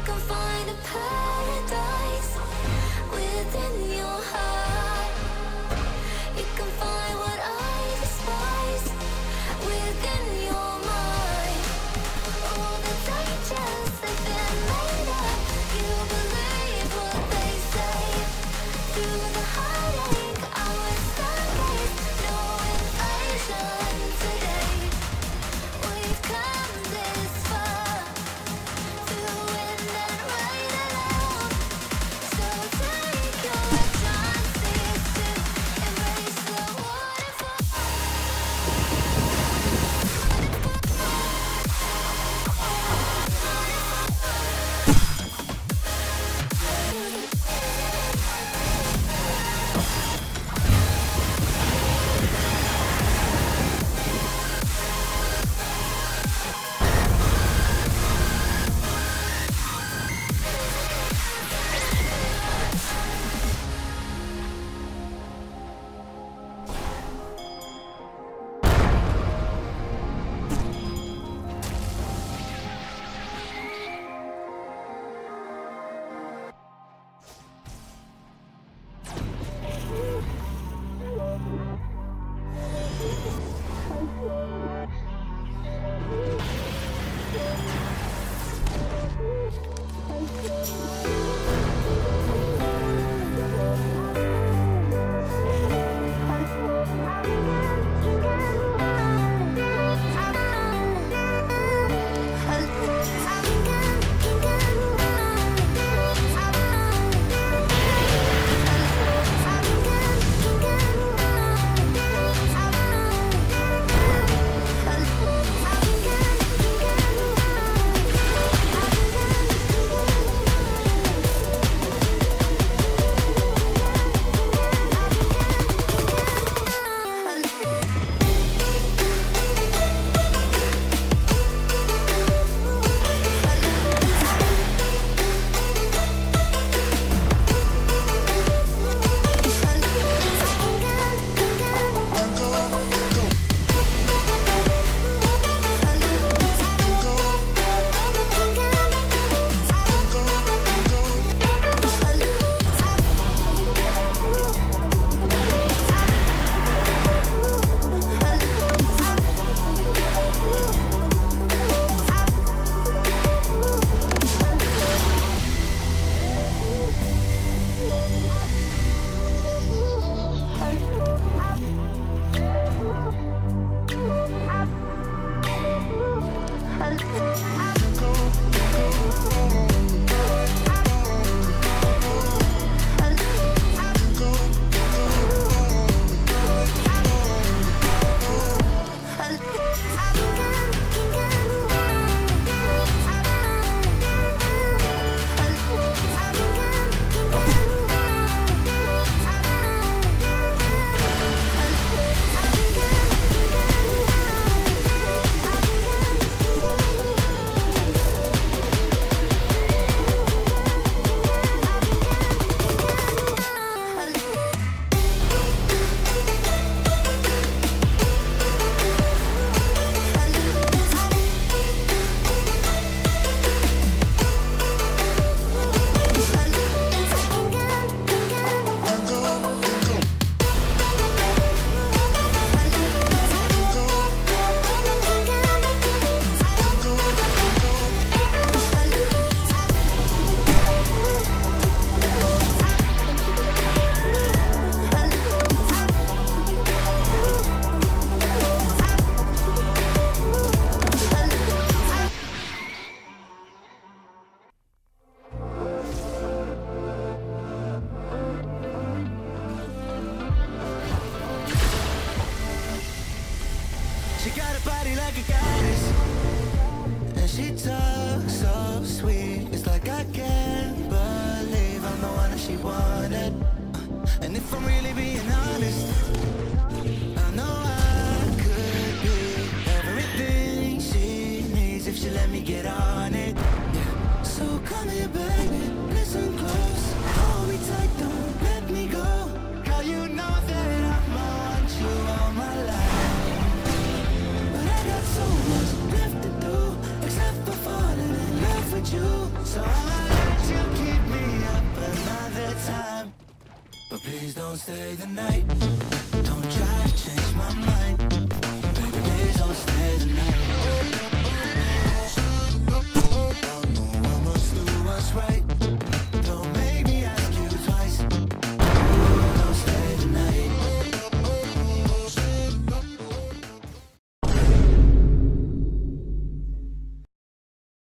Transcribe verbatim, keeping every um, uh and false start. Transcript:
can find a paradise within your heart. You can find what I despise within your mind. All the dangers that they're made of, you believe what they say. Through the heartache, I was stargaze, no invasion today. We've come this far, through wind and rain alone. So take your chances to embrace the waterfall. She got a body like a goddess, and she talks so sweet. It's like I can't believe I'm the one that she wanted. And if I'm really being honest, I know I could be everything she needs if she let me get on it. Yeah. So come here, baby, listen close. Hold me tight, don't let me go. Girl, you know that I want you all my life, but I got so much left to do, except for falling in love with you. So I don't stay the night.